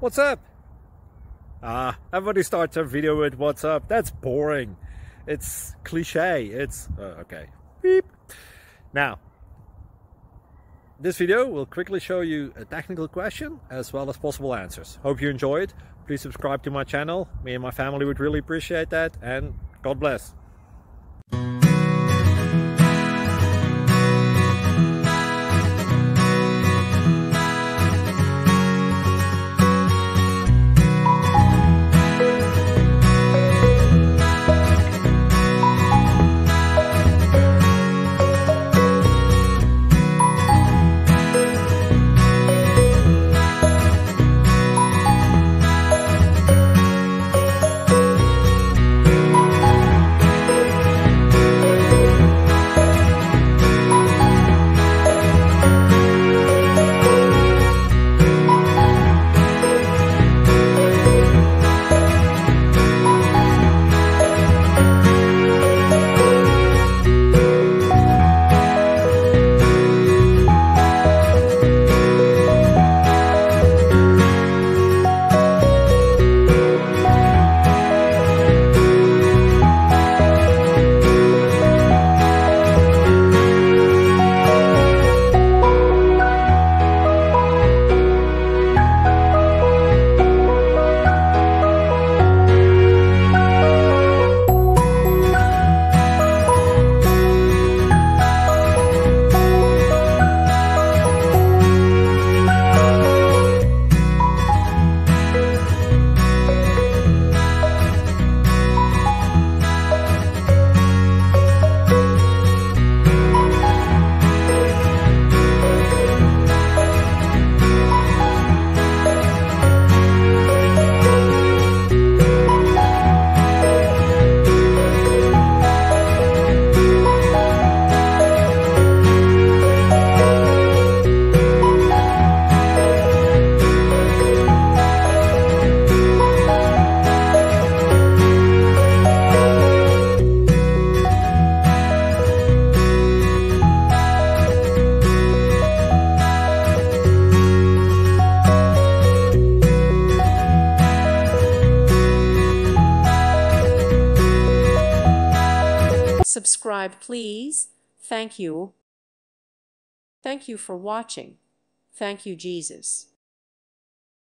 What's up? Everybody starts a video with what's up. That's boring. It's cliche. It's okay. Beep. Now, this video will quickly show you a technical question as well as possible answers. Hope you enjoy it. Please subscribe to my channel. Me and my family would really appreciate that, and God bless. Subscribe, please. Thank you. Thank you for watching. Thank you, Jesus.